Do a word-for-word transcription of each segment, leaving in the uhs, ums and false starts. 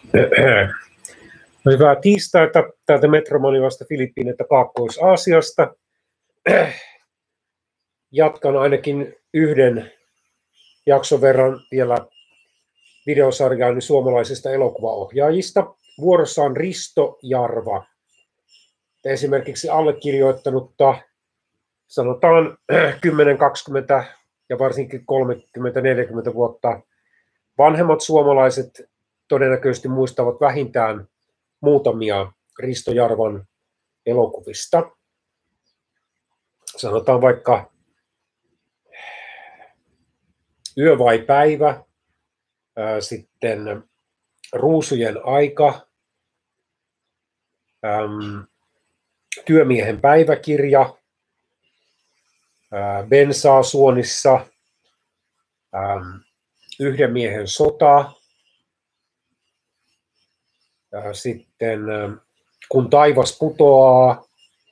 No, hyvää tiistaita täältä Metromonivasta Filippiineiltä Kaakkois-Aasiasta. Jatkan ainakin yhden jakson verran vielä videosarjaani suomalaisista elokuvaohjaajista. Vuorossa on Risto Jarva. Esimerkiksi allekirjoittanutta sanotaan kymmenen kaksikymmentä ja varsinkin kolmekymmentä neljäkymmentä vuotta vanhemmat suomalaiset todennäköisesti muistavat vähintään muutamia Risto Jarvan elokuvista. Sanotaan vaikka Yö vai päivä, ää, sitten Ruusujen aika, äm, Työmiehen päiväkirja, ää, Bensaa suonissa, äm, Yhden miehen sota, ää, sitten Kun taivas putoaa,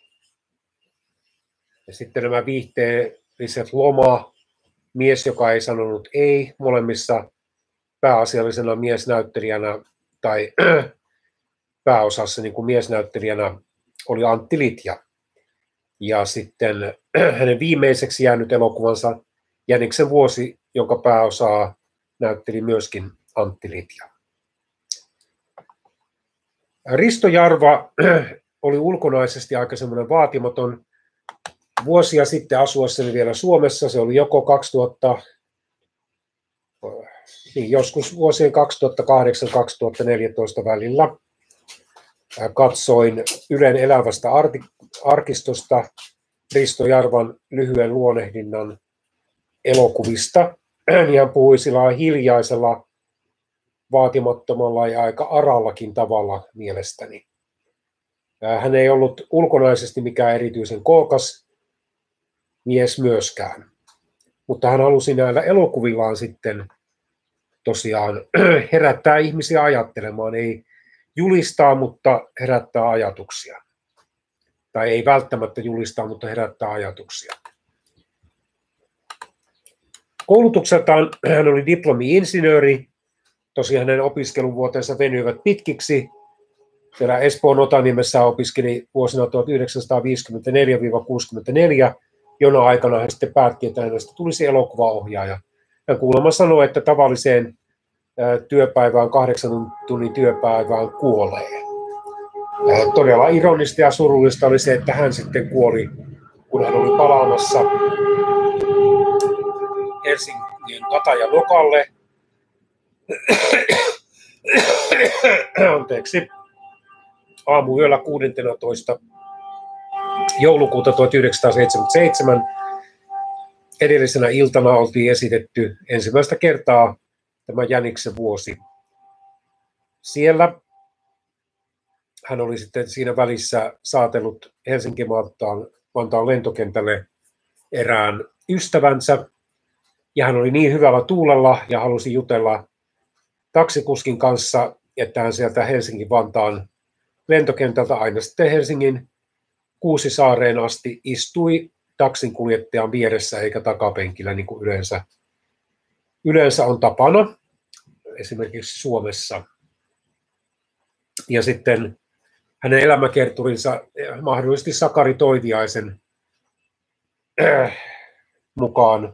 ja sitten nämä viihteelliset Loma, Mies, joka ei sanonut ei, molemmissa pääasiallisena miesnäyttelijänä tai pääosassa niin kuin miesnäyttelijänä oli Antti Litja. Ja sitten hänen viimeiseksi jäänyt elokuvansa Jäniksen vuosi, jonka pääosaa näytteli myöskin Antti Litja. Risto Jarva oli ulkonaisesti aika semmoinen vaatimaton. Vuosia sitten asuessani vielä Suomessa, se oli joko kaksituhatta, niin joskus vuosien kaksituhattakahdeksan kaksituhattaneljätoista välillä, katsoin Ylen elävästä arkistosta Risto Jarvan lyhyen luonnehdinnan elokuvista. Hän puhui sillä hiljaisella, vaatimattomalla ja aika arallakin tavalla mielestäni. Hän ei ollut ulkonaisesti mikään erityisen kookas mies myöskään, mutta hän halusi näillä elokuvillaan sitten tosiaan herättää ihmisiä ajattelemaan, ei julistaa, mutta herättää ajatuksia. Tai ei välttämättä julistaa, mutta herättää ajatuksia. Koulutukseltaan hän oli diplomi-insinööri. Tosiaan hänen opiskeluvuotensa venyivät pitkiksi. Siellä Espoon Otaniemessä opiskeli vuosina tuhatyhdeksänsataaviisikymmentäneljä kuusikymmentäneljä, jona aikana hän sitten päätti, että hänestä tulisi elokuvaohjaaja. Hän kuulemma sanoi, että tavalliseen työpäivään, kahdeksan tunnin työpäivään kuolee. Todella ironista ja surullista oli se, että hän sitten kuoli, kun hän oli palaamassa Helsingin Katajanokalle. Anteeksi. Aamuyöllä kuudentenatoista joulukuuta tuhatyhdeksänsataaseitsemänkymmentäseitsemän edellisenä iltana oltiin esitetty ensimmäistä kertaa tämä Jäniksen vuosi. Siellä hän oli sitten siinä välissä saatellut Helsinki-Vantaan Vantaan lentokentälle erään ystävänsä, ja hän oli niin hyvällä tuulella ja halusi jutella taksikuskin kanssa, että hän sieltä Helsinki-Vantaan lentokentältä aina sitten Helsingin Kuusisaareen asti istui taksinkuljettajan vieressä eikä takapenkillä, niin kuin yleensä, yleensä on tapana, esimerkiksi Suomessa. Ja sitten hänen elämäkerturinsa mahdollisesti Sakari Toiviaisen äh, mukaan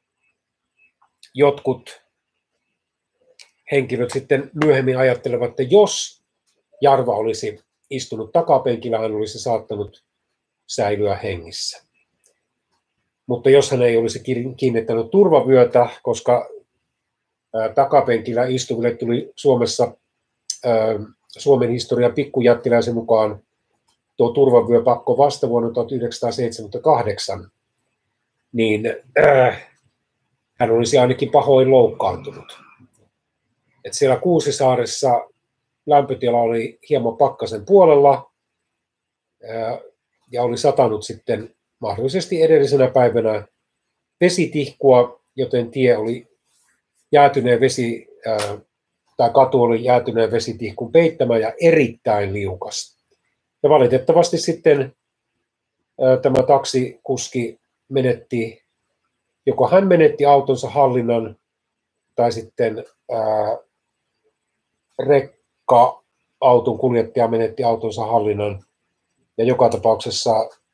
jotkut henkilöt sitten myöhemmin ajattelevat, että jos Jarva olisi istunut takapenkillä, hän olisi saattanut säilyä hengissä. Mutta jos hän ei olisi kiinnittänyt turvavyötä, koska ää, takapenkillä istuville tuli Suomessa ää, Suomen historian pikkujättiläisen mukaan tuo turvavyöpakko vasta vuonna tuhatyhdeksänsataaseitsemänkymmentäkahdeksan, niin ää, hän olisi ainakin pahoin loukkaantunut. Et siellä Kuusisaaressa lämpötila oli hieman pakkasen puolella ää, ja oli satanut sitten mahdollisesti edellisenä päivänä vesitihkua, joten tie oli jäätyneen vesi, ää, tai katu oli jäätyneen vesitihkun peittämä ja erittäin liukas. Ja valitettavasti sitten ää, tämä taksikuski menetti, joko hän menetti autonsa hallinnan, tai sitten ää, rekka rekka-auton kuljettaja menetti autonsa hallinnan ja joka tapauksessa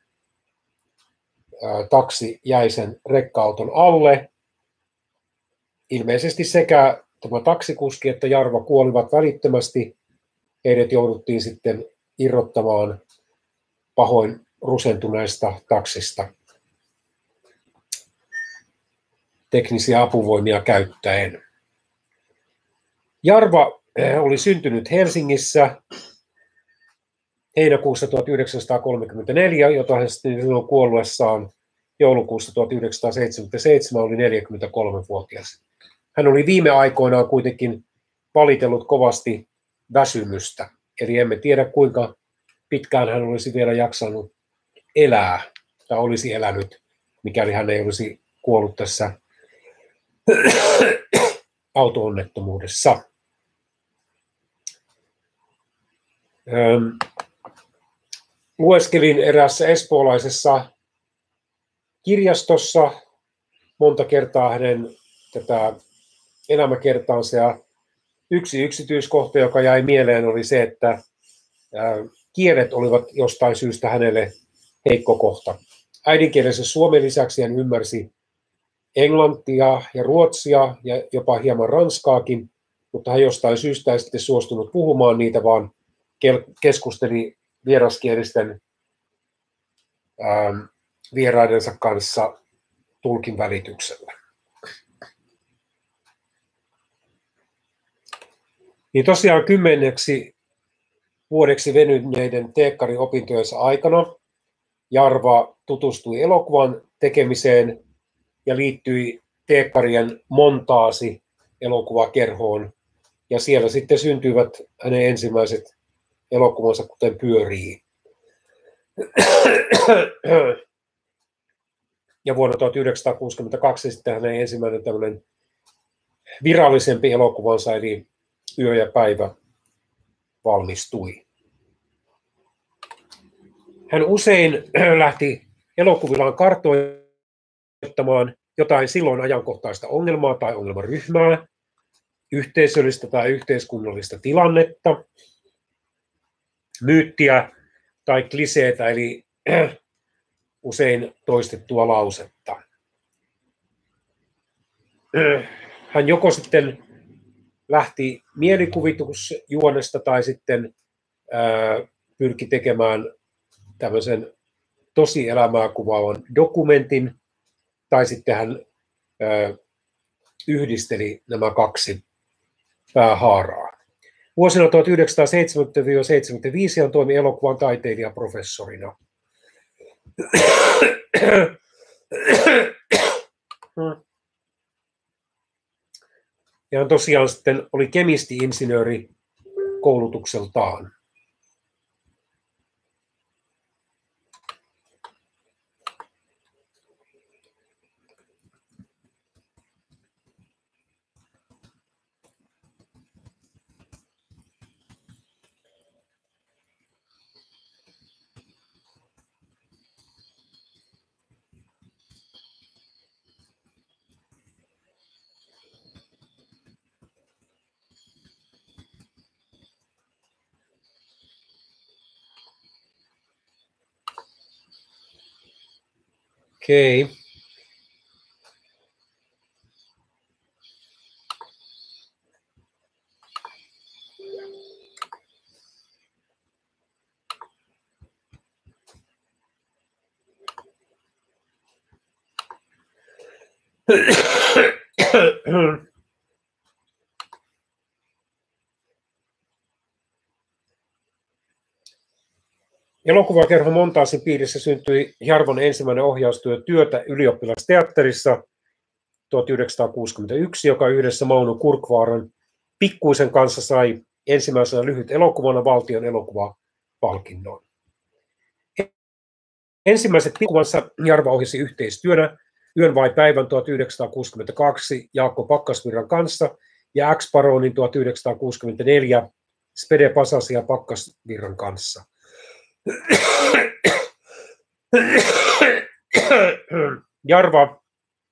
ää, taksi jäi sen rekka-auton alle. Ilmeisesti sekä tämä taksikuski että Jarva kuolivat välittömästi. Heidät jouduttiin sitten irrottamaan pahoin rusentuneesta taksista teknisiä apuvoimia käyttäen. Jarva oli syntynyt Helsingissä heinäkuussa tuhatyhdeksänsataakolmekymmentäneljä, jota hän silloin kuolleessaan joulukuussa tuhatyhdeksänsataaseitsemänkymmentäseitsemän oli neljäkymmentäkolmevuotias. Hän oli viime aikoinaan kuitenkin valitellut kovasti väsymystä, eli emme tiedä kuinka pitkään hän olisi vielä jaksanut elää tai olisi elänyt, mikäli hän ei olisi kuollut tässä auto-onnettomuudessa. Lueskelin eräässä espoolaisessa kirjastossa monta kertaa hänen tätä elämäkertaansa, ja yksi yksityiskohta, joka jäi mieleen, oli se, että kielet olivat jostain syystä hänelle heikko kohta. Äidinkielensä suomen lisäksi hän ymmärsi englantia ja ruotsia ja jopa hieman ranskaakin, mutta hän jostain syystä ei sitten suostunut puhumaan niitä, vaan keskusteli vieraskielisten ähm, vieraidensa kanssa tulkin välityksellä. Niin tosiaan kymmeneksi vuodeksi venyneiden teekkariopintojensa aikana Jarva tutustui elokuvan tekemiseen ja liittyi teekkarien montaasi elokuvakerhoon, ja siellä sitten syntyivät hänen ensimmäiset elokuvansa, kuten Pyörii. Ja vuonna tuhatyhdeksänsataakuusikymmentäkaksi sitten hänen ensimmäinen tämmöinen virallisempi elokuvansa, eli Yö ja päivä, valmistui. Hän usein lähti elokuvillaan kartoittamaan jotain silloin ajankohtaista ongelmaa tai ongelmaryhmää, yhteisöllistä tai yhteiskunnallista tilannetta, myyttiä tai kliseetä, eli usein toistettua lausetta. Hän joko sitten lähti mielikuvitusjuonesta tai sitten ää, pyrki tekemään tämmöisen tosielämää kuvaavan dokumentin, tai sitten hän ää, yhdisteli nämä kaksi päähaaraa. Vuosina tuhatyhdeksänsataaseitsemänkymmentä seitsemänkymmentäviisi hän toimi elokuvan taiteilijaprofessorina. Ja hän tosiaan sitten oli kemisti-insinööri koulutukseltaan. Okei. Elokuvakerho Montaasin piirissä syntyi Jarvan ensimmäinen ohjaustyö Työtä ylioppilasteatterissa tuhatyhdeksänsataakuusikymmentäyksi, joka yhdessä Mauno Kurkvaaran Pikkuisen kanssa sai ensimmäisenä lyhyt elokuvana valtion elokuvapalkinnon. Ensimmäiset pikkuvansa Jarva ohjasi yhteistyönä Yön vai päivän tuhatyhdeksänsataakuusikymmentäkaksi Jaakko Pakkasvirran kanssa ja X-Baronin tuhatyhdeksänsataakuusikymmentäneljä Spede Pasasen ja Pakkasvirran kanssa. Jarva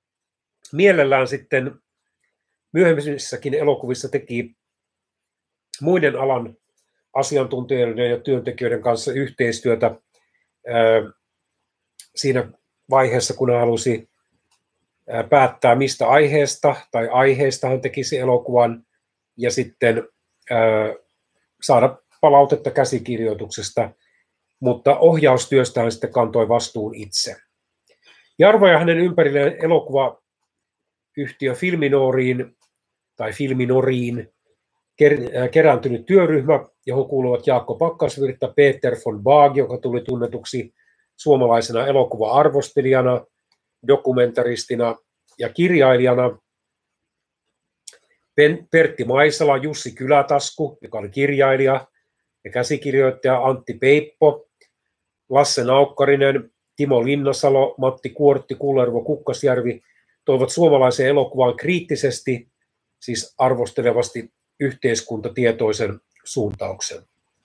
mielellään sitten myöhemmissäkin elokuvissa teki muiden alan asiantuntijoiden ja työntekijöiden kanssa yhteistyötä siinä vaiheessa, kun hän halusi päättää, mistä aiheesta tai aiheesta hän tekisi elokuvan, ja sitten saada palautetta käsikirjoituksesta, mutta ohjaustyöstä hän sitten kantoi vastuun itse. Jarva ja hänen ympärilleen elokuvayhtiö Filminoriin tai Filminoriin kerääntynyt työryhmä, johon kuuluvat Jaakko Pakkasvirta, Peter von Baag, joka tuli tunnetuksi suomalaisena elokuva-arvostelijana, dokumentaristina ja kirjailijana, Pertti Maisala, Jussi Kylätasku, joka oli kirjailija ja käsikirjoittaja, Antti Peippo, Lasse Naukkarinen, Timo Linnasalo, Matti Kuortti, Kullervo Kukkasjärvi toivat suomalaiseen elokuvaan kriittisesti, siis arvostelevasti yhteiskuntatietoisen suuntauksen.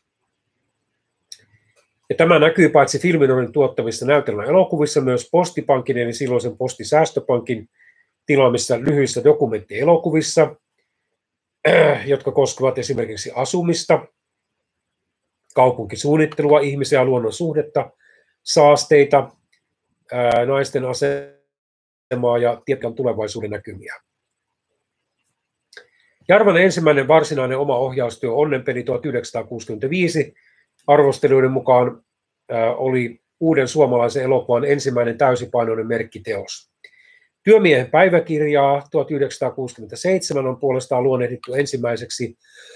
Ja tämä näkyy paitsi Filminorin tuottamissa näytelmän elokuvissa myös Postipankin eli silloisen Postisäästöpankin tilaamissa lyhyissä dokumenttielokuvissa, jotka koskevat esimerkiksi asumista, kaupunkisuunnittelua, ihmisiä ja luonnon suhdetta, saasteita, naisten asemaa ja tietyn tulevaisuuden näkymiä. Jarvan ensimmäinen varsinainen oma ohjaustyö Onnenpeli tuhatyhdeksänsataakuusikymmentäviisi arvostelijoiden mukaan oli uuden suomalaisen elokuvan ensimmäinen täysipainoinen merkkiteos. Työmiehen päiväkirjaa tuhatyhdeksänsataakuusikymmentäseitsemän on puolestaan luonnehdittu ensimmäiseksi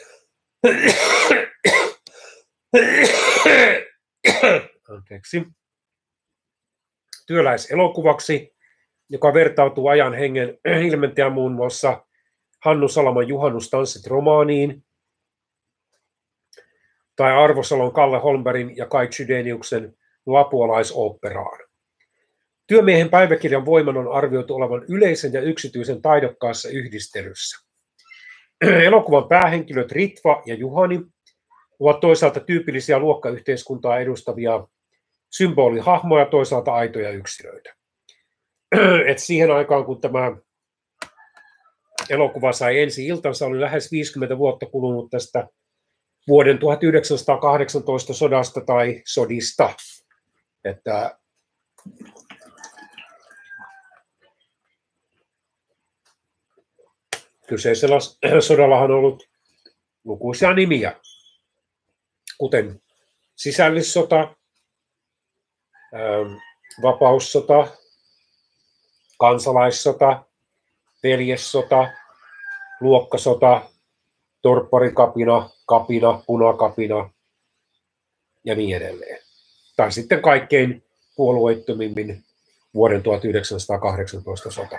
anteeksi, työläiselokuvaksi, joka vertautuu ajan hengen ilmentäjä muun muassa Hannu Salaman Juhannustanssit romaaniin tai Arvo Salon, Kalle Holmbergin ja Kai Chydeniuksen lapualaisoopperaan. Työmiehen päiväkirjan voiman on arvioitu olevan yleisen ja yksityisen taidokkaassa yhdistelyssä. Elokuvan päähenkilöt Ritva ja Juhani ovat toisaalta tyypillisiä luokkayhteiskuntaa edustavia symbolihahmoja, toisaalta aitoja yksilöitä. Et siihen aikaan, kun tämä elokuva sai ensi iltansa, oli lähes viisikymmentä vuotta kulunut tästä vuoden tuhatyhdeksänsataakahdeksantoista sodasta tai sodista. Että kyseisellä sodallahan on ollut lukuisia nimiä, kuten sisällissota, vapaussota, kansalaissota, veljessota, luokkasota, torpparikapina, kapina, punakapina ja niin edelleen. Tai sitten kaikkein puolueettomimmin vuoden tuhatyhdeksänsataakahdeksantoista sota.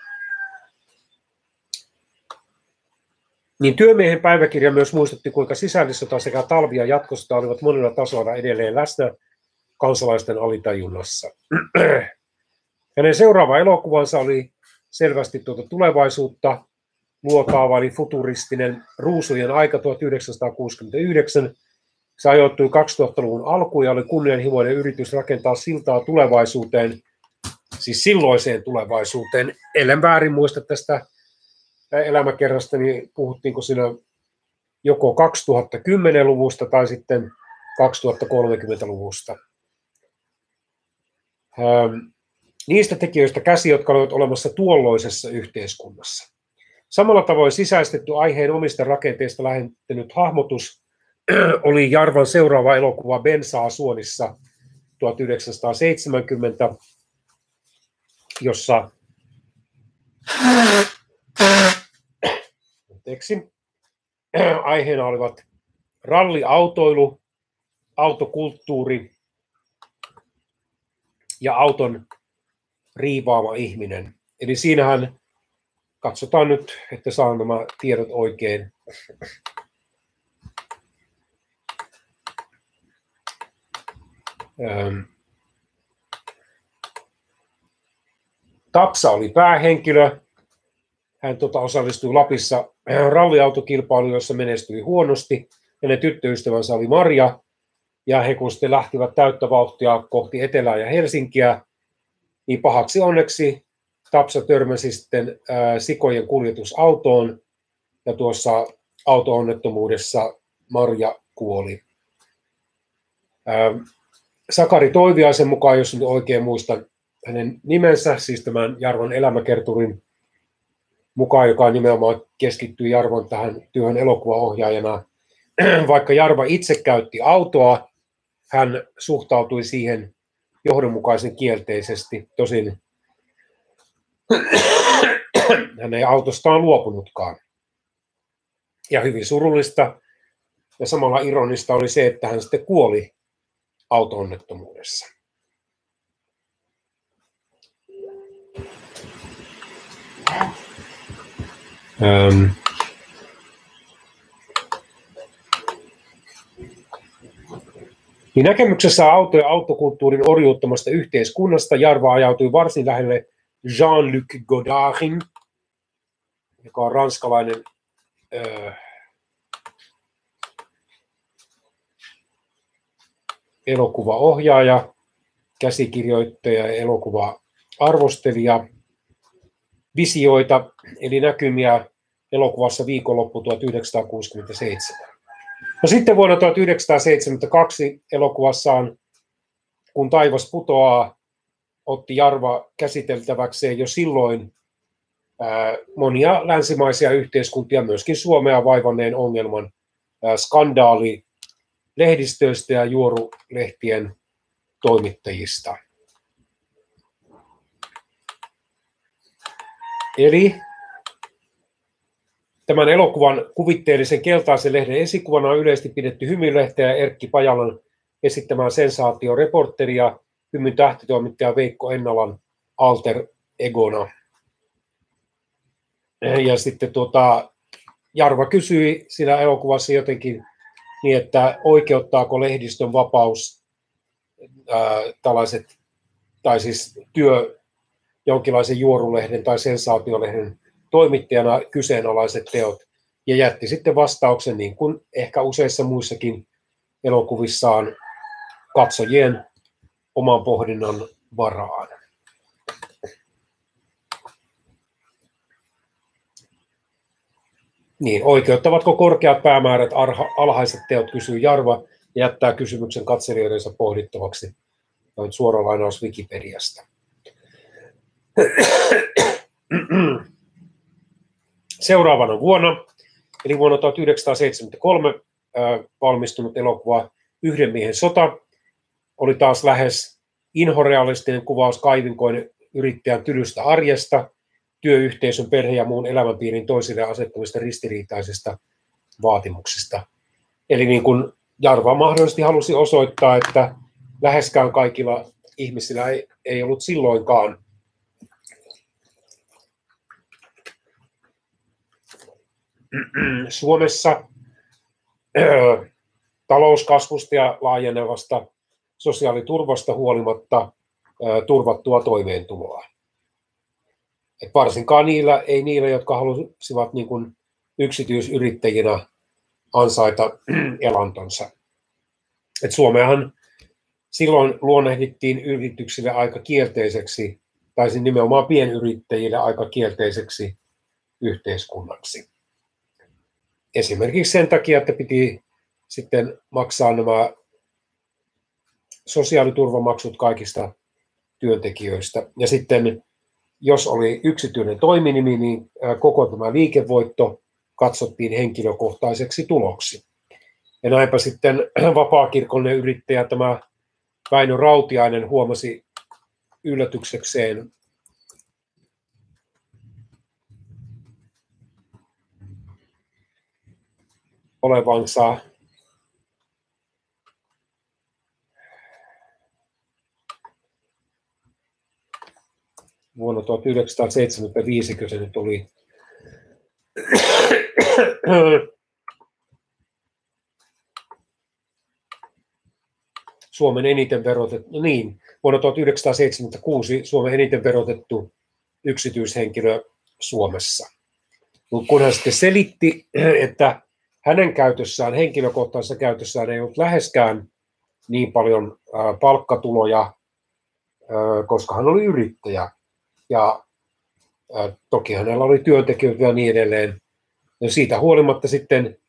Niin Työmiehen päiväkirja myös muistutti, kuinka sisällissota sekä talvi- ja jatkosota olivat monilla tasoilla edelleen läsnä kansalaisten alitajunnassa. Hänen seuraava elokuvansa oli selvästi tuota tulevaisuutta luotaava, eli futuristinen Ruusujen aika tuhatyhdeksänsataakuusikymmentäyhdeksän. Se ajoittui kaksituhattaluvun alkuun ja oli kunnianhimoinen yritys rakentaa siltaa tulevaisuuteen, siis silloiseen tulevaisuuteen. Ellen väärin muista tästä elämäkerrasta, niin puhuttiinko siinä joko kaksituhattakymmenen-luvusta tai sitten kaksituhattakolmekymmentä-luvusta. Niistä tekijöistä käsi, jotka olivat olemassa tuolloisessa yhteiskunnassa. Samalla tavoin sisäistetty aiheen omista rakenteista lähentynyt hahmotus oli Jarvan seuraava elokuva Bensaa suonissa tuhatyhdeksänsataaseitsemänkymmentä, jossa anteeksi, aiheena olivat ralliautoilu, autokulttuuri ja auton riivaava ihminen. Eli siinähän katsotaan nyt, että saan nämä tiedot oikein. Tapsa oli päähenkilö. Hän tota, osallistui Lapissa ralliautokilpailuun, jossa menestyi huonosti. Hänen tyttöystävänsä oli Marja. Ja he kun sitten lähtivät täyttä vauhtia kohti Etelää ja Helsinkiä, niin pahaksi onneksi Tapsa törmäsi sitten ää, sikojen kuljetusautoon. Ja tuossa auto-onnettomuudessa Marja kuoli. Sakari Toiviaisen mukaan, jos nyt oikein muistan hänen nimensä, siis tämän Jarvan elämäkerturin mukaan, joka nimenomaan keskittyy Jarvan tähän työhön elokuvaohjaajana. Vaikka Jarva itse käytti autoa, hän suhtautui siihen johdonmukaisen kielteisesti. Tosin hän ei autostaan luopunutkaan. Ja hyvin surullista ja samalla ironista oli se, että hän sitten kuoli auto-onnettomuudessa. Ähm. Niin näkemyksessä auto- ja autokulttuurin orjuuttamasta yhteiskunnasta Jarva ajautui varsin lähelle Jean-Luc Godardin, joka on ranskalainen äh, elokuvaohjaaja, käsikirjoittaja ja elokuva-arvostelija. Visioita eli näkymiä elokuvassa Viikonloppu tuhatyhdeksänsataakuusikymmentäseitsemän. No sitten vuonna tuhatyhdeksänsataaseitsemänkymmentäkaksi elokuvassaan Kun taivas putoaa otti Jarva käsiteltäväkseen jo silloin ää, monia länsimaisia yhteiskuntia, myöskin Suomea vaivanneen ongelman ää, skandaali lehdistöistä ja juorulehtien toimittajista. Eli tämän elokuvan kuvitteellisen keltaisen lehden esikuvana on yleisesti pidetty Hymylehteä ja Erkki Pajalan esittämään sensaatioreporteria Hymyn tähtitoimittaja Veikko Ennalan alter egona. Ja sitten tuota, Jarva kysyi siinä elokuvassa jotenkin niin, että oikeuttaako lehdistön vapaus ää, tällaiset, tai siis työ jonkinlaisen juorulehden tai sensaatiolehden toimittajana kyseenalaiset teot, ja jätti sitten vastauksen, niin kuin ehkä useissa muissakin elokuvissaan, katsojien oman pohdinnan varaan. Niin, oikeuttavatko korkeat päämäärät alhaiset teot, kysyy Jarva ja jättää kysymyksen katselijoidensa pohdittavaksi. Noin suora lainaus Wikipediasta. Seuraavana vuonna, eli vuonna tuhatyhdeksänsataaseitsemänkymmentäkolme, äh, valmistunut elokuva Yhden miehen sota oli taas lähes inhorealistinen kuvaus kaivinkoinen yrittäjän tylystä arjesta, työyhteisön, perhe- ja muun elämänpiirin toisille asettamista ristiriitaisista vaatimuksista. Eli niin kuin Jarva mahdollisesti halusi osoittaa, että läheskään kaikilla ihmisillä ei, ei ollut silloinkaan Suomessa talouskasvusta ja laajenevasta sosiaaliturvasta huolimatta turvattua toimeentuloa. Et varsinkaan niillä, ei niillä, jotka halusivat niin kuin yksityisyrittäjinä ansaita elantonsa. Et Suomeahan silloin luonnehdittiin yrityksille aika kielteiseksi, tai nimenomaan pienyrittäjille aika kielteiseksi yhteiskunnaksi. Esimerkiksi sen takia, että piti sitten maksaa nämä sosiaaliturvamaksut kaikista työntekijöistä. Ja sitten jos oli yksityinen toiminimi, niin koko tämä liikevoitto katsottiin henkilökohtaiseksi tuloksi. Ja näinpä sitten vapaakirkollinen yrittäjä, tämä Väinö Rautiainen, huomasi yllätyksekseen olevansa vuonna tuhatyhdeksänsataaseitsemänkymmentäviisi, kun se nyt oli Suomen eniten verotettu, no niin, vuonna tuhatyhdeksänsataaseitsemänkymmentäkuusi Suomen eniten verotettu yksityishenkilö Suomessa. Mutta kun hän sitten selitti, että hänen käytössään, henkilökohtaisessa käytössään ei ollut läheskään niin paljon ää, palkkatuloja, ää, koska hän oli yrittäjä. Ja ää, toki hänellä oli työntekijöitä ja niin edelleen. Ja siitä huolimatta sitten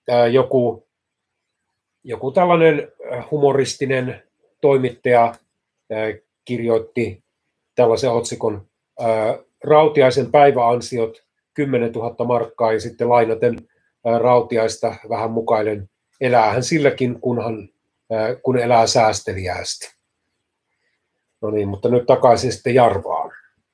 joku, joku tällainen humoristinen toimittaja kirjoitti tällaisen otsikon Rautiaisen päiväansiot kymmenentuhatta markkaa ja sitten lainaten Rautiaista vähän mukailen eläähän silläkin, kunhan, kun elää säästeliäästi. No niin, mutta nyt takaisin sitten Jarvaan.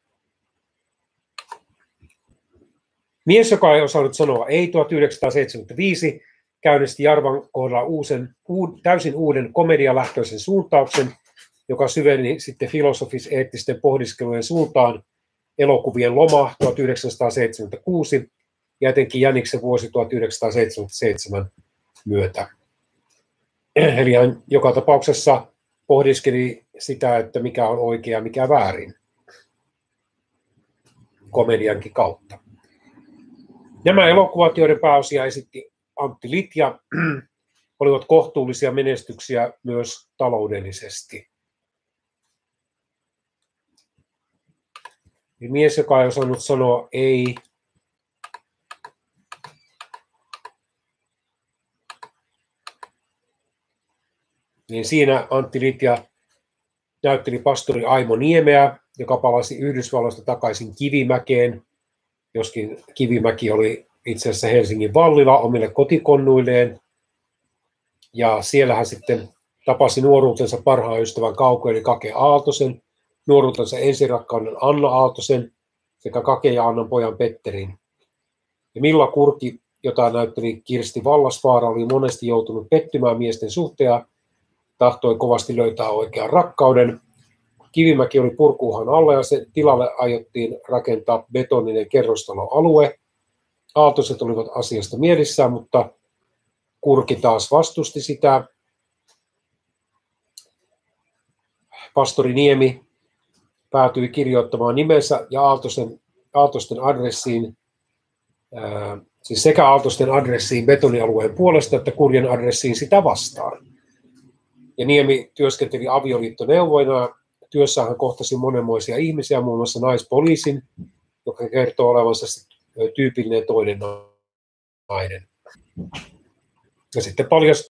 Mies, joka ei osannut sanoa ei tuhatyhdeksänsataaseitsemänkymmentäviisi, käynnisti Jarvan kohdalla uusen, uud, täysin uuden komedialähtöisen suuntauksen, joka syveni sitten filosofis-eettisten pohdiskelujen suuntaan elokuvien Loma tuhatyhdeksänsataaseitsemänkymmentäkuusi ja etenkin Jäniksen vuosi tuhatyhdeksänsataaseitsemänkymmentäseitsemän myötä. Eli hän joka tapauksessa pohdiskeli sitä, että mikä on oikea ja mikä väärin komediankin kautta. Nämä elokuvat, joiden pääosia esitti Antti Litja, olivat kohtuullisia menestyksiä myös taloudellisesti. Eli mies, joka ei osannut sanoa ei, niin siinä Antti Litja näytteli pastori Aimo Niemeä, joka palasi Yhdysvalloista takaisin Kivimäkeen, joskin Kivimäki oli itse asiassa Helsingin Vallila omille kotikonnuilleen. Ja siellä hän sitten tapasi nuoruutensa parhaan ystävän Kauko eli Kake Aaltosen, nuoruutensa ensirakkauden Anna Aaltosen sekä Kake ja Annan pojan Petterin. Ja Milla Kurki, jota näytteli Kirsti Vallasvaara, oli monesti joutunut pettymään miesten suhteen, tahtoi kovasti löytää oikean rakkauden. Kivimäki oli purkuuhan alla ja sen tilalle aiottiin rakentaa betoninen kerrostaloalue. Aaltoset olivat asiasta mielissään, mutta Kurki taas vastusti sitä. Pastori Niemi päätyi kirjoittamaan nimensä ja Aaltosen, Aaltosten adressiin, ää, siis sekä Aaltosten adressiin betonialueen puolesta että Kurjen adressiin sitä vastaan. Ja Niemi työskenteli avioliittoneuvoina. Työssään hän kohtasi monenmoisia ihmisiä, muun muassa naispoliisin, joka kertoo olevansa tyypillinen toinen nainen. Ja sitten paljastui